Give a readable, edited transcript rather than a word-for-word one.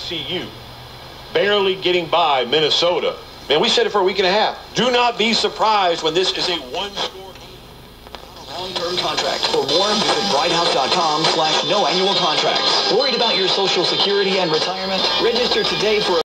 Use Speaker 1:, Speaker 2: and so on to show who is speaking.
Speaker 1: TCU, barely getting by Minnesota. Man, we said it for a week and a half. Do not be surprised when this is a one-score
Speaker 2: long-term contract. For more, visit brighthouse.com/no annual contracts. Worried about your Social Security and retirement? Register today for